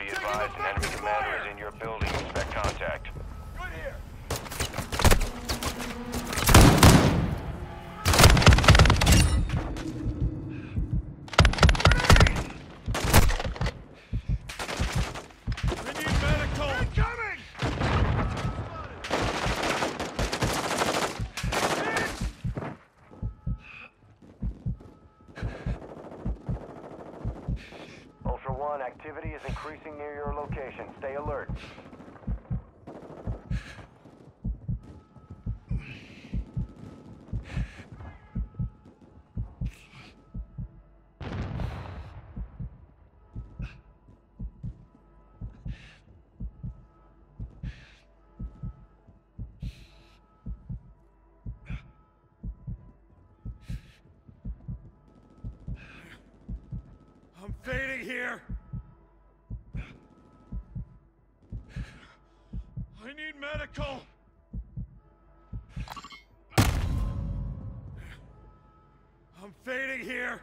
Be advised, an enemy commander is in your building. Expect contact. Good here. We need medical. Incoming! Ultra One, activity is increasing near your location. Stay alert. I'm fading here. I need medical. I'm fading here.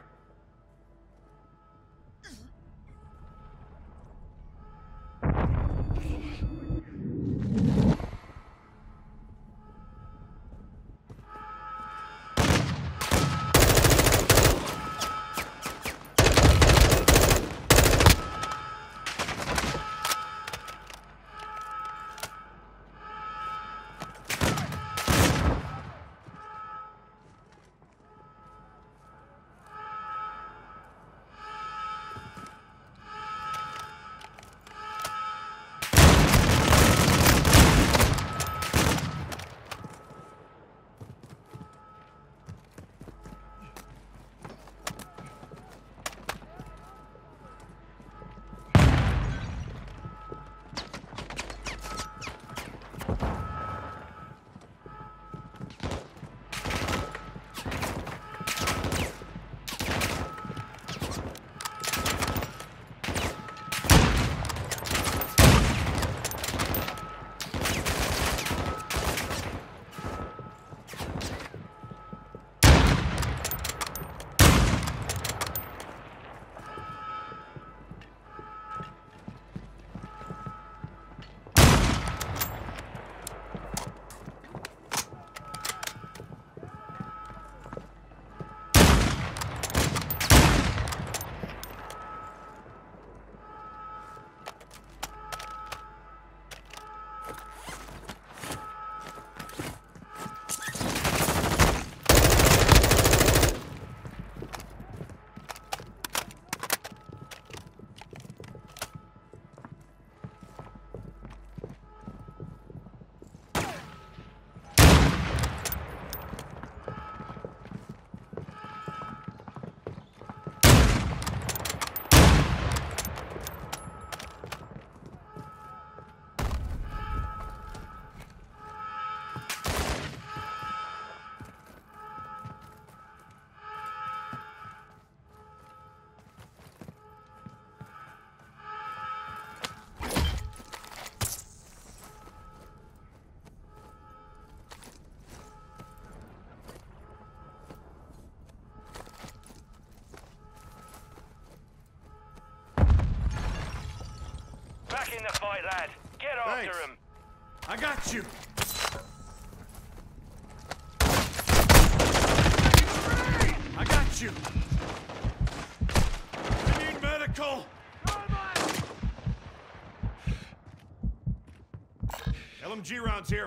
Back in the fight, lad. Get after Thanks. him. I got you. I got you. I need medical. LMG rounds here.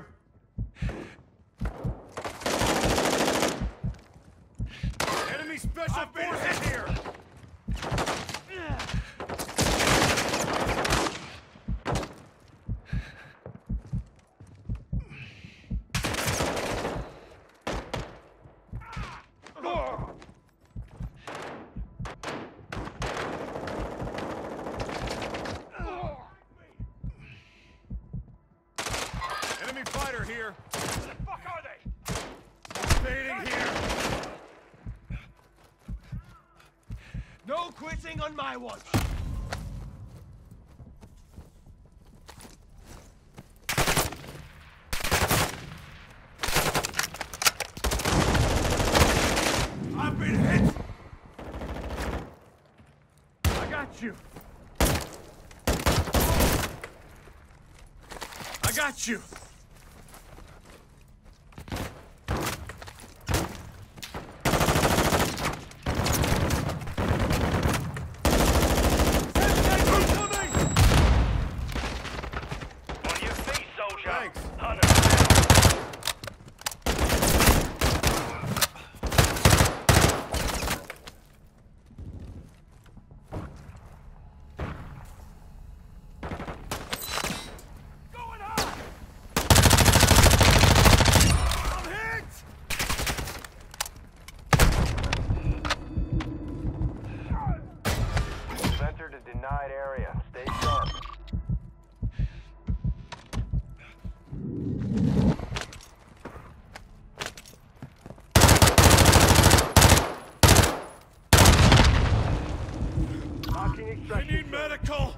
Enemy special forces here. Enemy fighter here. Where the fuck are they? Fading here. No quitting on my watch. I've been hit. I got you. got you! On your feet, soldier. Thanks. Hunter. Going hot! I'm hit! You've entered a denied area. Stay sharp. Locking I extraction. need medical!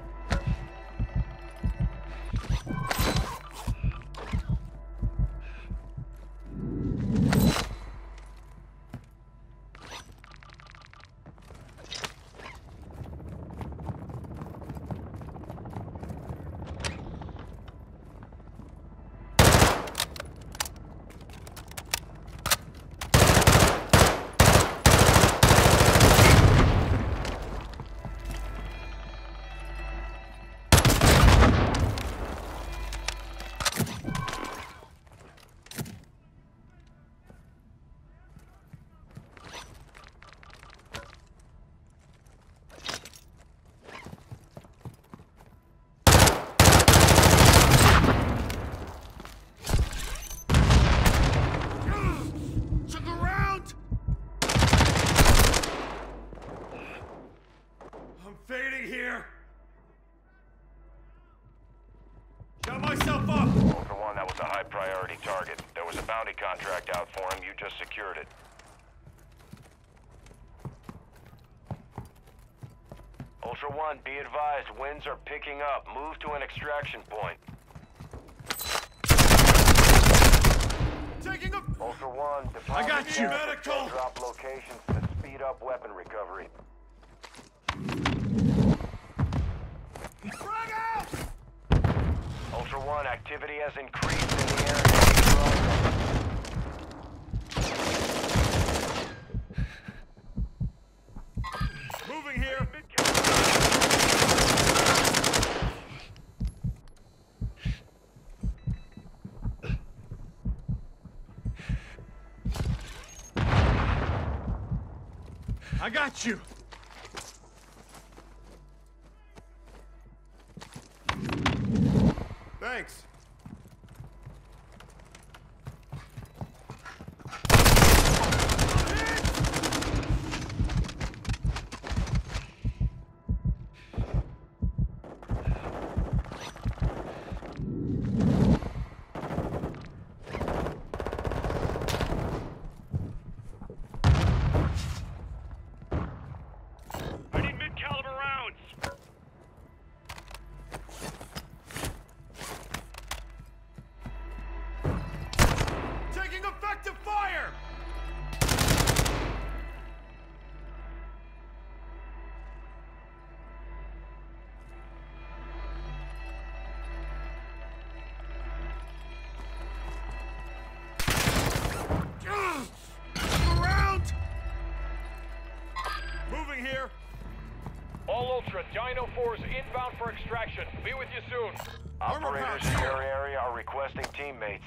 Check around! I'm fading here. Got myself up! Ultra One, that was a high priority target. There was a bounty contract out for him. You just secured it. Ultra One, be advised, winds are picking up. Move to an extraction point. Taking a... Ultra One, I got deposit you. gas at Medical. drop locations to speed up weapon recovery. Frag out! Ultra One, activity has increased in the area. Moving here. I got you. Thanks. I need mid-caliber rounds. Taking effective fire! Around! Moving here. All Ultra, Dino 4 is inbound for extraction. Be with you soon. Armor Operators pouch in here. your area are requesting teammates.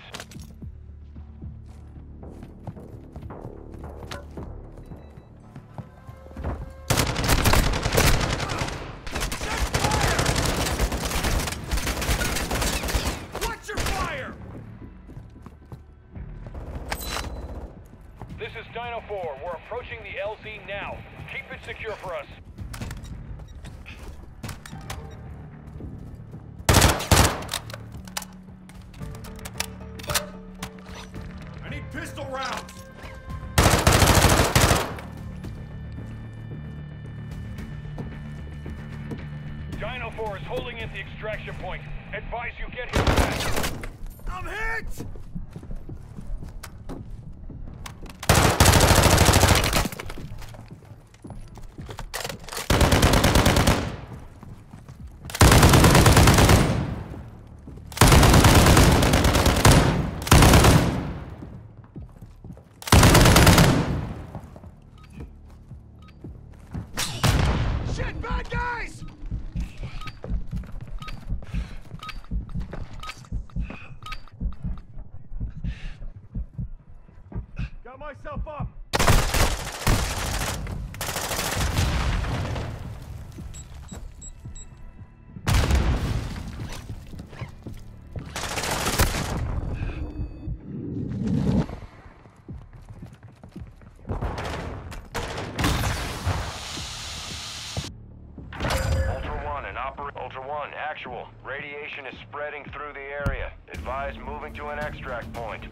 Watch your fire! This is Dino 4. We're approaching the LZ now. Keep it secure for us. I need pistol rounds. Dino 4 is holding at the extraction point. Advise you get here fast. I'm hit! Got myself up. Ultra One, actual. Radiation is spreading through the area. Advise moving to an extract point.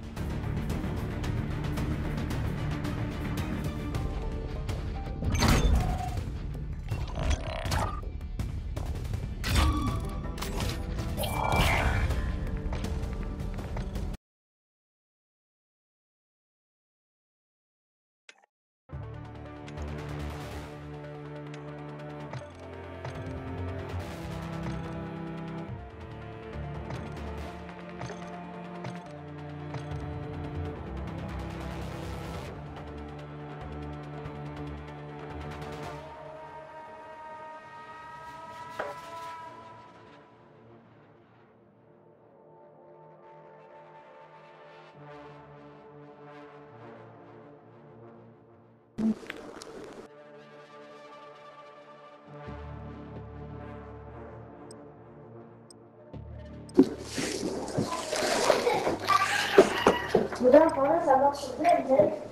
Ça marche bien,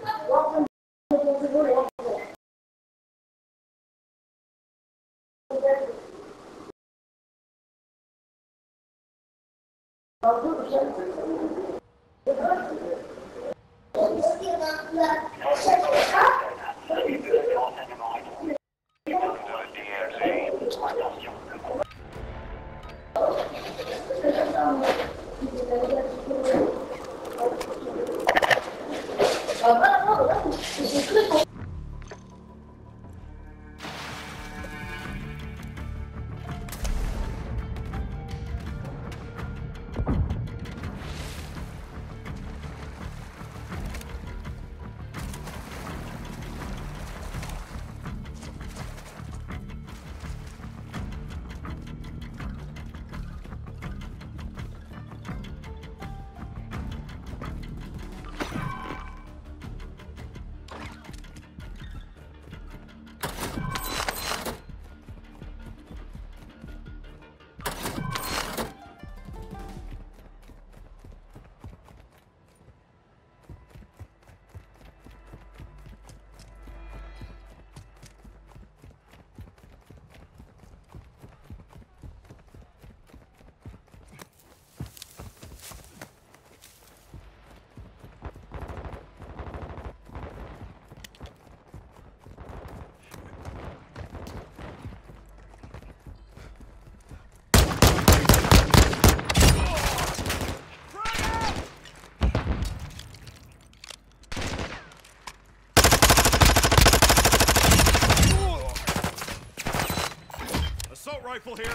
Rifle here.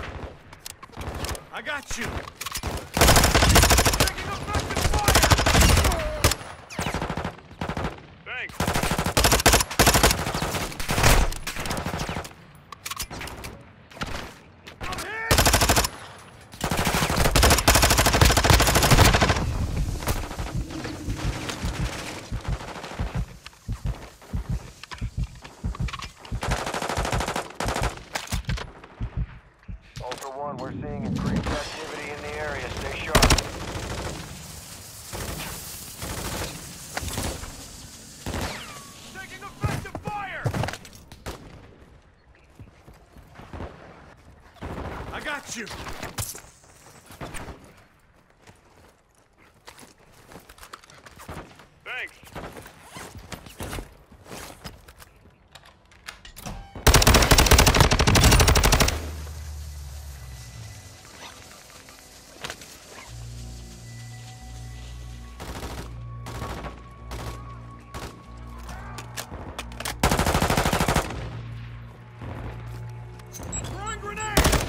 I got you. Taking effective fire. Thanks. I'm hit. Ultra One, we're seeing increased activity in the area. Stay sharp. Taking effective fire. I got you. Thanks. Throwing grenade.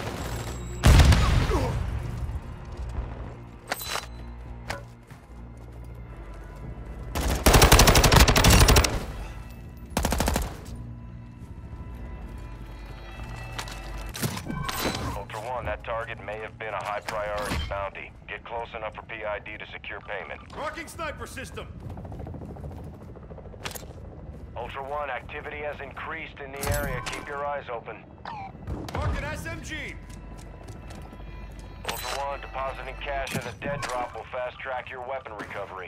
Ultra One, that target may have been a high priority bounty. Get close enough for PID to secure payment. Rocking sniper system. Ultra One, activity has increased in the area. Keep your eyes open. Mark an SMG! Ultra One, depositing cash at a dead drop will fast-track your weapon recovery.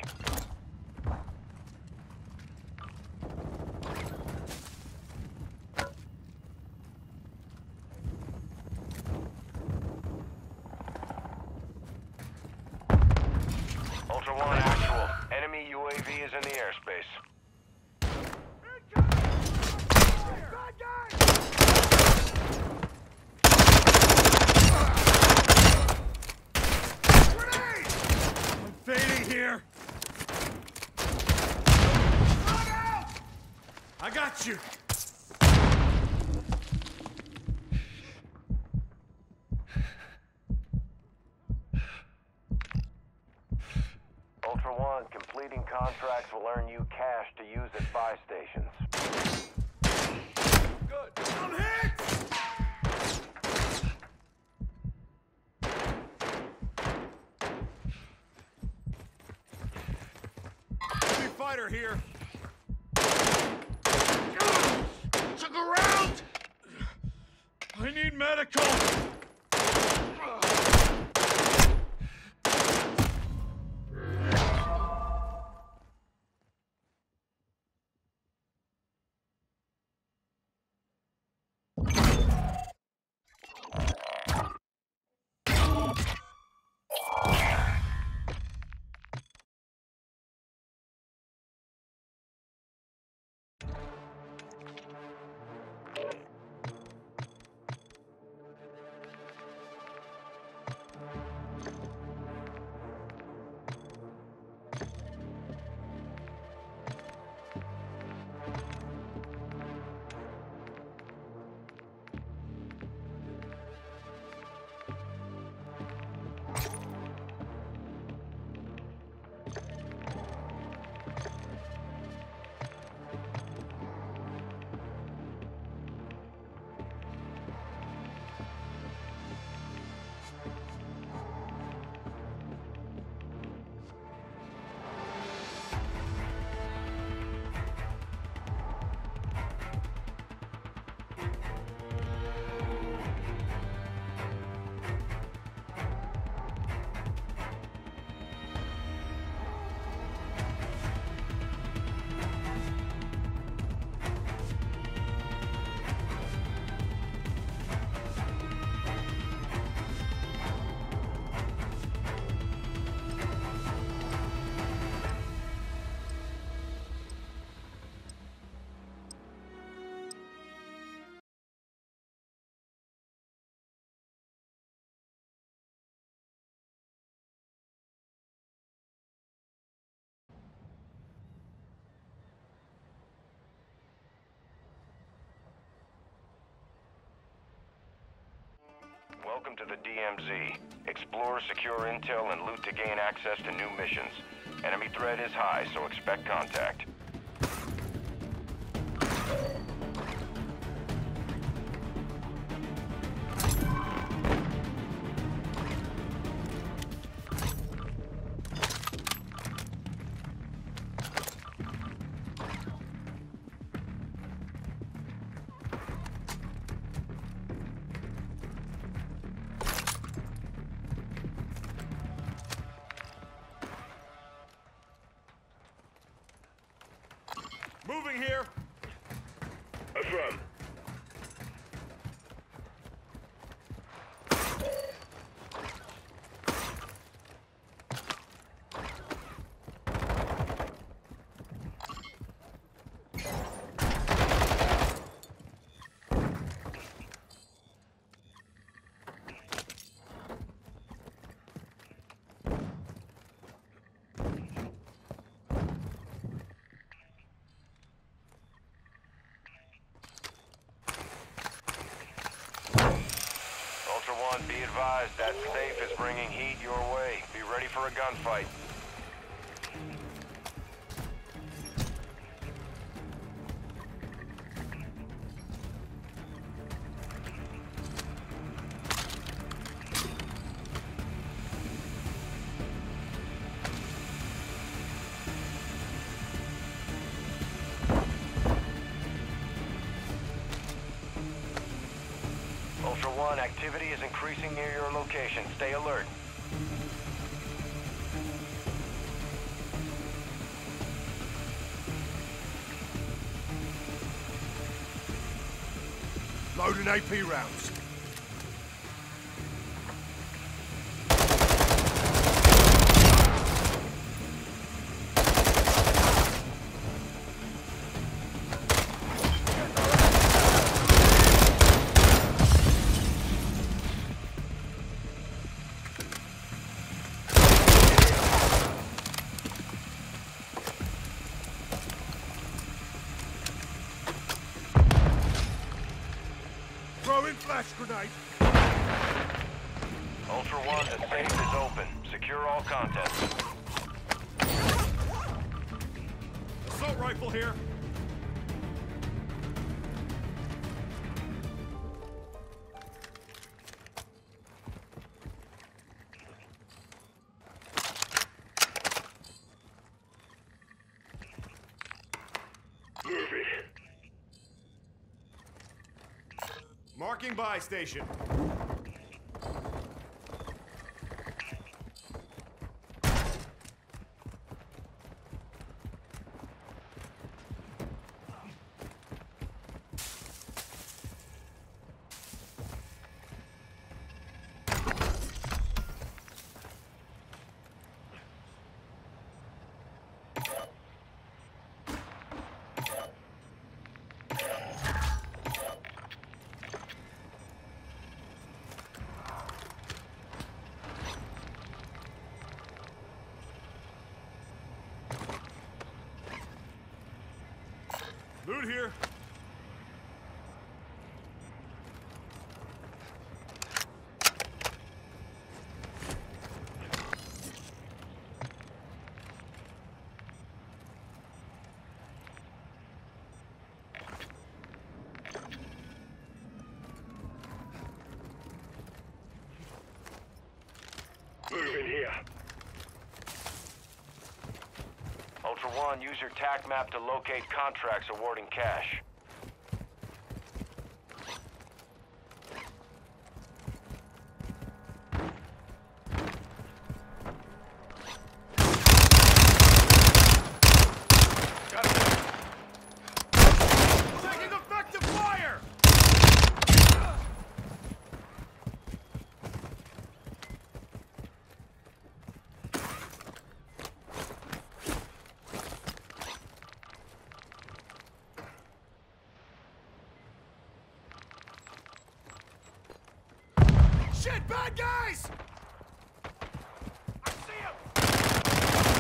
Ultra One, actual. Enemy UAV is in the airspace. I'm fading here! I got you! Ultra One, completing contracts will earn you cash to use at buy stations. Good. I'm hit! Enemy fighter here. Took a round! I need medical! Welcome to the DMZ. Explore, secure intel, and loot to gain access to new missions. Enemy threat is high, so expect contact. Moving here! Affirm. Be advised, that safe is bringing heat your way. Be ready for a gunfight. Ultra One, activity is increasing near your location. Stay alert. Loading AP rounds. Throwing flash grenade. Ultra One, the safe is open. Secure all contents. Assault rifle here. Marking buy station. Loot here. Moving here. Ultra One, use your TAC map to locate contracts awarding cash. Taking effective fire! Shit, bad guys! I see him!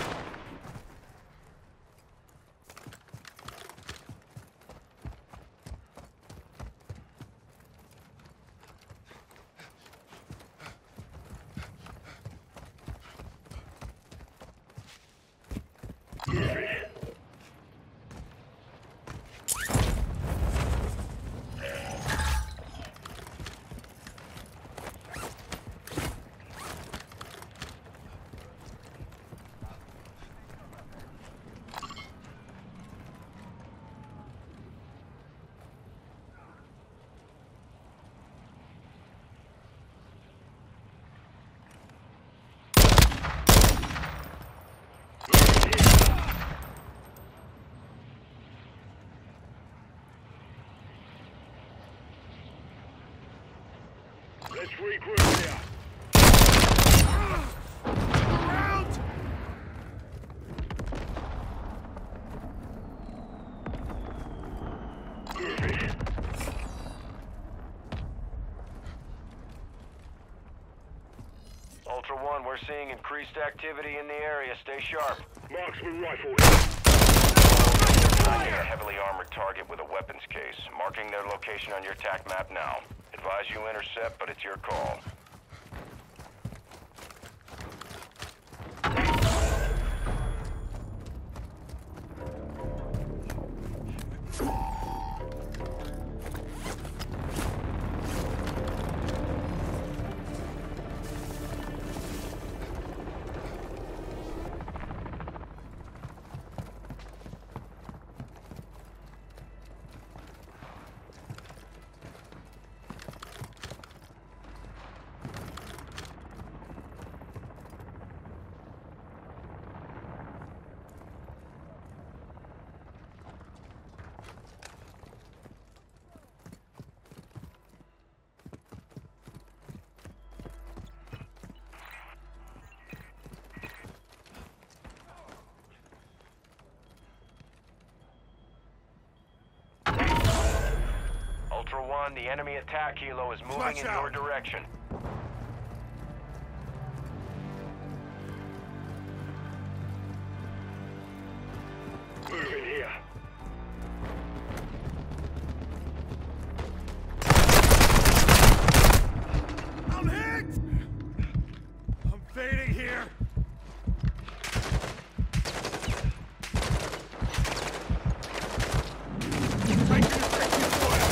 Let's regroup here. Around! Moving. Ultra One, we're seeing increased activity in the area. Stay sharp. Marksman rifle. Finding a heavily armored target with a weapons case. Marking their location on your TAC map now. Advise you intercept, but it's your call. Ultra One, the enemy attack helo is moving Watch in out. your direction. Moving here. I'm hit! I'm fading here. Taking effective fire.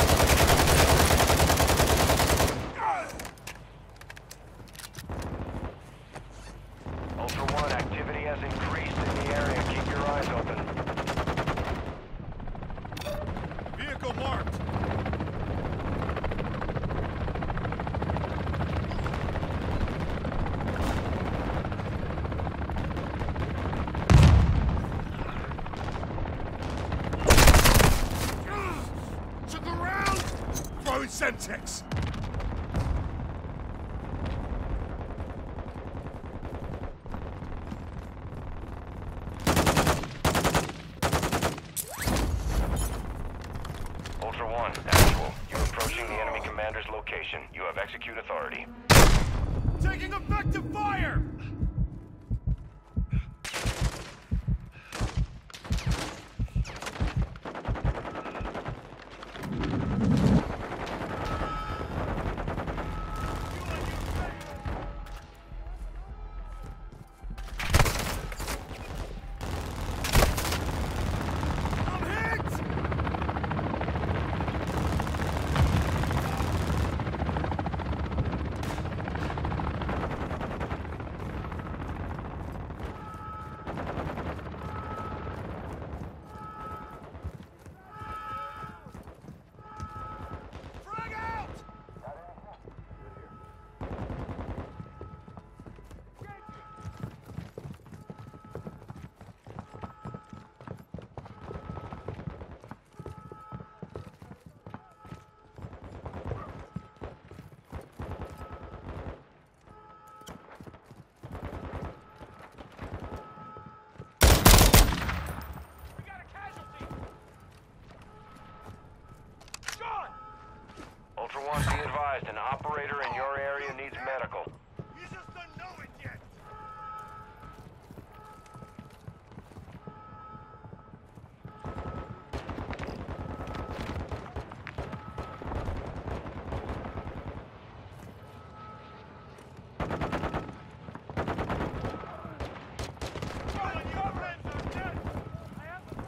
Ultra One, activity has increased in the area. Keep your eyes open. Vehicle marked. To the ground! Throwing Semtex! Ultra One, actual. You're approaching the enemy commander's location. You have execute authority. Taking effective fire! I'm hit! Frag out! We got a casualty! John! Ultra One, be advised, an operator in your area needs medical. You just don't know it yet! John, your friends are dead! I have them.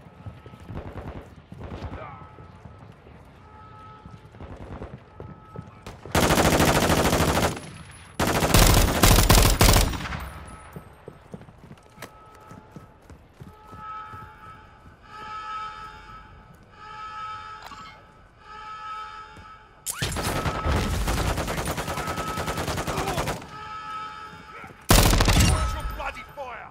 Watch your bloody fire!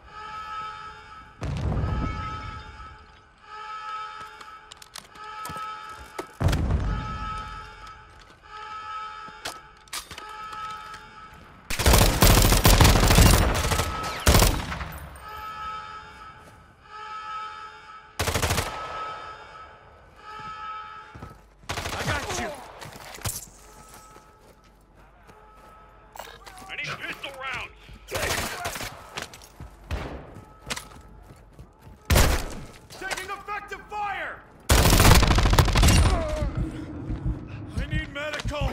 I got you! I need pistol rounds! Taking effective fire! I need medical!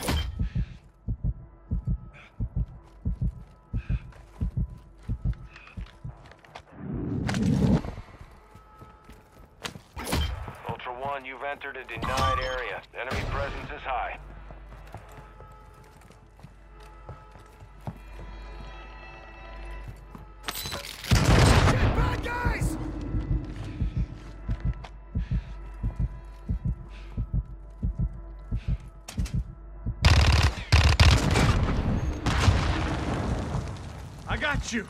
Ultra One, you've entered a denied area. Enemy presence is high. Shit, bad guys! I got you!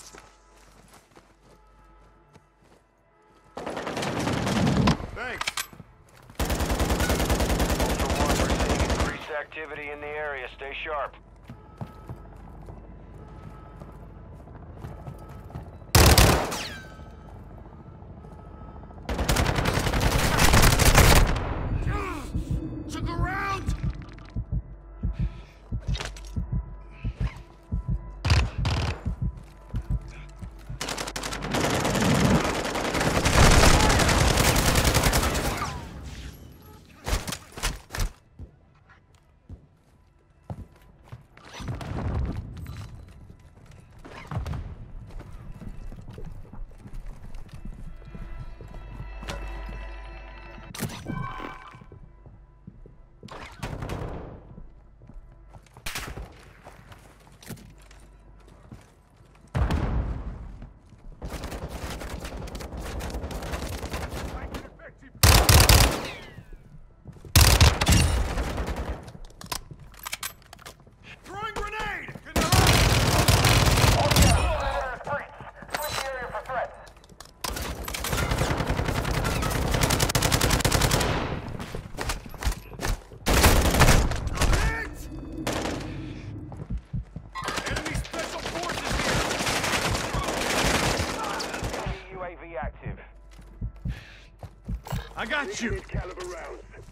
Thanks. Ultra One, we're seeing increased activity in the area. Stay sharp. I got you. Caliber rounds.